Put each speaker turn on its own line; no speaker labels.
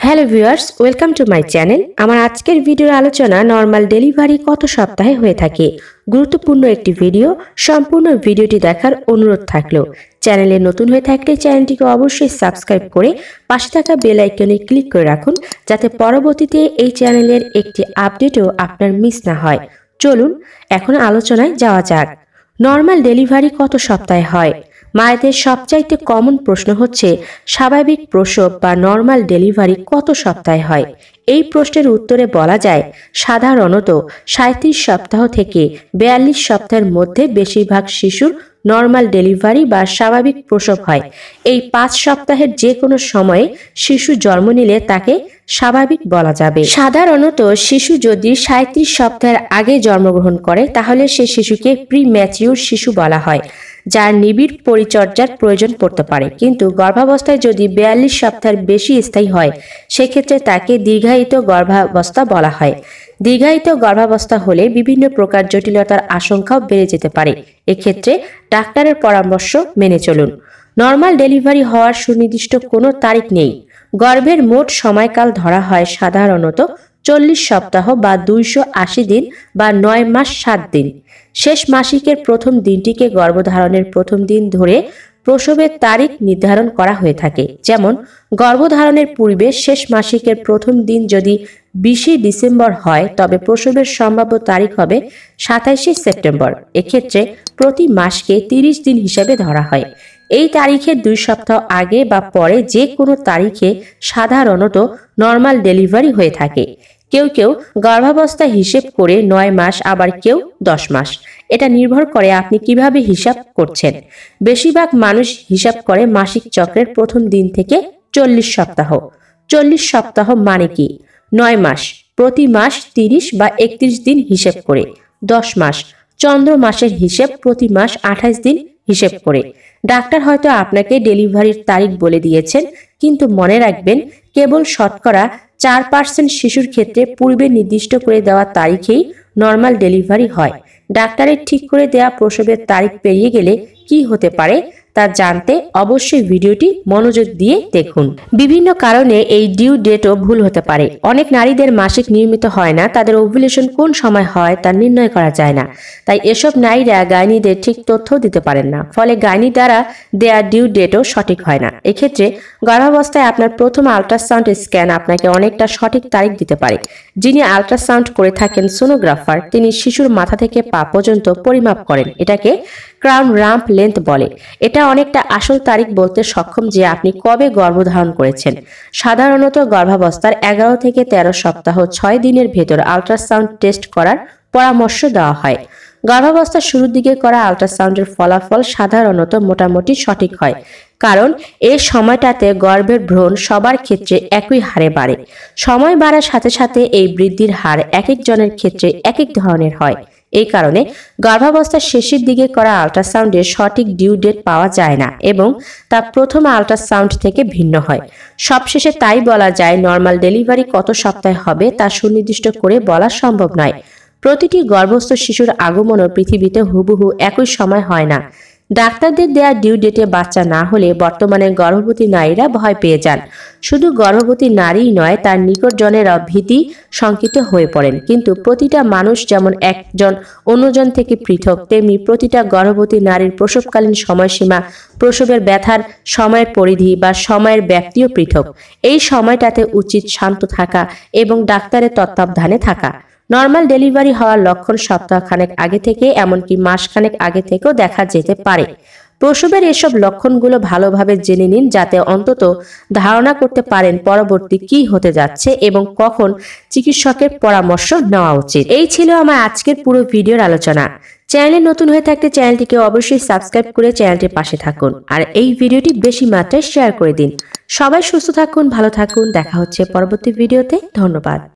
Hello viewers, welcome to my channel. আমার আজকের ভিডিওর আলোচনা নর্মাল ডেলিভারি কত সপ্তাহে হয়ে থাকে। গুরুত্বপূর্ণ একটি ভিডিও, সম্পূর্ণ ভিডিওটি দেখার অনুরোধ থাকলো। চ্যানেলে নতুন হয়ে থাকলে চ্যানেলটিকে অবশ্যই সাবস্ক্রাইব করে পাশে থাকা বেল আইকনে ক্লিক করে রাখুন, যাতে পরবর্তীতে এই চ্যানেলের একটি আপডেটও আপনার মিস না হয়। চলুন এখন আলোচনায় যাওয়া যাক। নর্মাল ডেলিভারি কত সপ্তাহে হয়? মায়েদের সবচাইতে কমন প্রশ্ন হচ্ছে স্বাভাবিক প্রসব বা নর্মাল ডেলিভারি কত সপ্তাহে হয়। এই প্রশ্নের উত্তরে বলা যায় সাধারণত 37 সপ্তাহ থেকে 42 সপ্তাহের মধ্যে বেশিরভাগ শিশুর নর্মাল ডেলিভারি বা স্বাভাবিক প্রসব হয়। এই 5 সপ্তাহের যে কোনো সময়ে শিশু জন্ম নিলে তাকে স্বাভাবিক বলা যাবে। সাধারণত শিশু যদি 37 সপ্তাহের আগে জন্মগ্রহণ করে তাহলে সে শিশুকে প্রি ম্যাচিউর শিশু বলা হয়, যার নিবিড় পরিচর্যার প্রয়োজন পড়তে পারে। কিন্তু গর্ভাবস্থায় যদি 42 সপ্তাহের বেশি স্থায়ী হয় সেক্ষেত্রে তাকে দীর্ঘায়িত গর্ভাবস্থা বলা হয়। দীর্ঘায়িত গর্ভাবস্থা হলে বিভিন্ন প্রকার জটিলতার আশঙ্কাও বেড়ে যেতে পারে। এক্ষেত্রে ডাক্তারের পরামর্শ মেনে চলুন। নর্মাল ডেলিভারি হওয়ার সুনির্দিষ্ট কোনো তারিখ নেই। গর্ভের মোট সময়কাল ধরা হয় সাধারণত 40 সপ্তাহ বা 280 দিন বা 9 মাস 7 দিন। শেষ মাসিকের প্রথম দিনটিকে গর্ভধারণের প্রথম দিন ধরে প্রসবের তারিখ নির্ধারণ করা হয়ে থাকে। যেমন গর্ভধারণের পূর্বে শেষ মাসিকের প্রথম দিন যদি 20 ডিসেম্বর হয় তবে প্রসবের সম্ভাব্য তারিখ হবে 27 সেপ্টেম্বর। এক্ষেত্রে প্রতি মাসকে 30 দিন হিসেবে ধরা হয়। এই তারিখের 2 সপ্তাহ আগে বা পরে যে কোনো তারিখে সাধারণত নর্মাল ডেলিভারি হয়ে থাকে। কেউ কেউ গর্ভাবস্থা হিসেব করে 9 মাস, আবার কেউ 10 মাস। এটা নির্ভর করে আপনি কিভাবে হিসাব করছেন। বেশিরভাগ মানুষ হিসাব করে মাসিক চক্রের প্রথম দিন থেকে 40 সপ্তাহ। 40 সপ্তাহ মানে কি? 9 মাস, প্রতি মাস 30 বা 31 দিন হিসেব করে। 10 মাস, চন্দ্র মাসের হিসেব, প্রতি মাস 28 দিন হিসেব করে। ডাক্তার হয়তো আপনাকে ডেলিভারির তারিখ বলে দিয়েছেন, কিন্তু মনে রাখবেন কেবল শতকরা 4% শিশুর ক্ষেত্রে পূর্বে নির্দিষ্ট করে দেওয়া তারিখেই নর্মাল ডেলিভারি হয়। ডাক্তারের ঠিক করে দেওয়া প্রসবের তারিখ পেরিয়ে গেলে কি হতে পারে তা জানতে অবশ্যই ভিডিওটি মনোযোগ দিয়ে দেখুন। বিভিন্ন কারণে এই ডিউ ডেটও ভুল হতে পারে। অনেক নারীদের মাসিক নিয়মিত হয় না, তাদের ওভুলেশন কোন সময় হয় তা নির্ণয় করা যায় না। তাই এসব নারীরা গাইনিদের ঠিক তথ্য দিতে পারেন না, ফলে গাইনি দ্বারা দেয়া ডিউ ডেটও সঠিক হয় না। এক্ষেত্রে গর্ভাবস্থায় আপনার প্রথম আল্ট্রাসাউন্ড স্ক্যান আপনাকে অনেকটা সঠিক তারিখ দিতে পারে। যিনি আল্ট্রাসাউন্ড করে থাকেন সোনোগ্রাফার, তিনি শিশুর মাথা থেকে পা পর্যন্ত পরিমাপ করেন। এটাকে ক্রাউন রাম্প লেন্থ বলে। এটা অনেকটা আসল তারিখ বলতে সক্ষম যে আপনি কবে গর্ভধারণ করেছেন। সাধারণত গর্ভাবস্থার 11 থেকে 13 সপ্তাহ 6 দিনের ভেতর আল্ট্রাসাউন্ড টেস্ট করার পরামর্শ দেওয়া হয়। গর্ভাবস্থার শুরুর দিকে করা আল্ট্রাসাউন্ডের ফলাফল সাধারণত মোটামুটি সঠিক হয়, কারণ এই সময়টাতে গর্ভের ভ্রূণ সবার ক্ষেত্রে একই হারে বাড়ে। সময় বাড়ার সাথে সাথে এই বৃদ্ধির হার এক একজনের ক্ষেত্রে এক এক ধরনের হয়। এই কারণে গর্ভাবস্থার শেষের দিকে করা আল্ট্রাসাউন্ডের সঠিক ডিউ ডেট পাওয়া যায় না এবং তা প্রথম আল্ট্রাসাউন্ড থেকে ভিন্ন হয়। সবশেষে তাই বলা যায় নর্মাল ডেলিভারি কত সপ্তাহে হবে তা সুনির্দিষ্ট করে বলা সম্ভব নয়। প্রতিটি গর্ভস্থ শিশুর আগমনও পৃথিবীতে হুবহু একই সময় হয় না। ডাক্তারদের দেয়া ডিউ ডেটে বাচ্চা না হলে বর্তমানে গর্ভবতী নারীরা ভয় পেয়ে যান। শুধু গর্ভবতী নারীই নয়, তার নিকটজনেরাও ভীতি শঙ্কিত হয়ে পড়েন। কিন্তু প্রতিটা মানুষ যেমন একজন অন্যজন থেকে পৃথক, তেমনি প্রতিটা গর্ভবতী নারীর প্রসবকালীন সময়সীমা, প্রসবের ব্যথার সময়ের পরিধি বা সময়ের ব্যাপ্তিও পৃথক। এই সময়টাতে উচিত শান্ত থাকা এবং ডাক্তারের তত্ত্বাবধানে থাকা। নর্মাল ডেলিভারি হওয়ার লক্ষণ সপ্তাহখানেক আগে থেকে, এমনকি মাসখানেক আগে থেকেও দেখা যেতে পারে। প্রসবের এসব লক্ষণগুলো ভালোভাবে জেনে নিন, যাতে অন্তত ধারণা করতে পারেন পরবর্তী কি হতে যাচ্ছে এবং কখন চিকিৎসকের পরামর্শ নেওয়া উচিত। এই ছিল আমার আজকের পুরো ভিডিওর আলোচনা। চ্যানেলে নতুন হয়ে থাকলে চ্যানেলটিকে অবশ্যই সাবস্ক্রাইব করে চ্যানেলটির পাশে থাকুন, আর এই ভিডিওটি বেশি মাত্রায় শেয়ার করে দিন। সবাই সুস্থ থাকুন, ভালো থাকুন। দেখা হচ্ছে পরবর্তী ভিডিওতে। ধন্যবাদ।